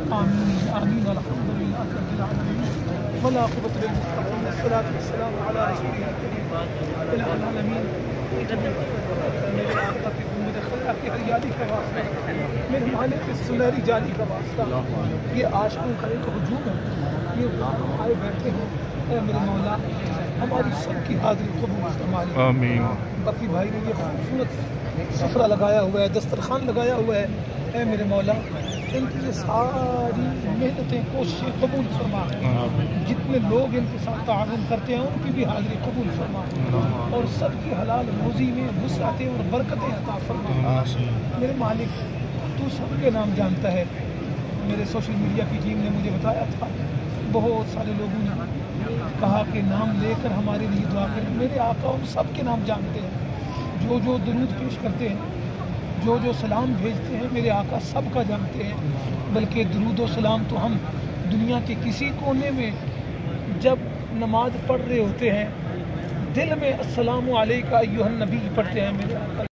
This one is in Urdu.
آمین آمین الحمدللہ رب العالمین والعاقبۃ للمتقین والصلاۃ والسلام علی رسول الکریم الہ العالمین۔ میرے آقا کی میرے خدا کی ہریالی کا واسطہ، میرے مالک کی سنہری جالی کا واسطہ، یہ عاشقوں کا ایک ہجوم ہے، یہ آئے بیٹھے ہیں، اے میرے مولا ہماری سب کی حاضری قبول فرما لے۔ آمین۔ باقی بھائی نے یہ خوبصورت سفرہ لگایا ہوا ہے، دسترخوان لگایا ہوا ہے، اے میرے مولا ان کی یہ ساری محنتیں کوششیں قبول فرما، جتنے لوگ ان کے ساتھ تعاون کرتے ہیں ان کی بھی حاضری قبول فرما، اور سب کی حلال روزی میں وسعتیں اور برکتیں عطا فرما۔ میرے مالک تو سب کے نام جانتا ہے، میرے سوشل میڈیا کی ٹیم نے مجھے بتایا تھا، بہت سارے لوگوں نے کہا کہ نام لے کر ہمارے لیے دعا کریں۔ میرے آقا ان سب کے نام جانتے ہیں، جو درود پیش کرتے ہیں، جو سلام بھیجتے ہیں، میرے آقا سب کا جانتے ہیں، بلکہ درود و سلام تو ہم دنیا کے کسی کونے میں جب نماز پڑھ رہے ہوتے ہیں دل میں السلام علیکہ ایھا النبی پڑھتے ہیں میرے آقا۔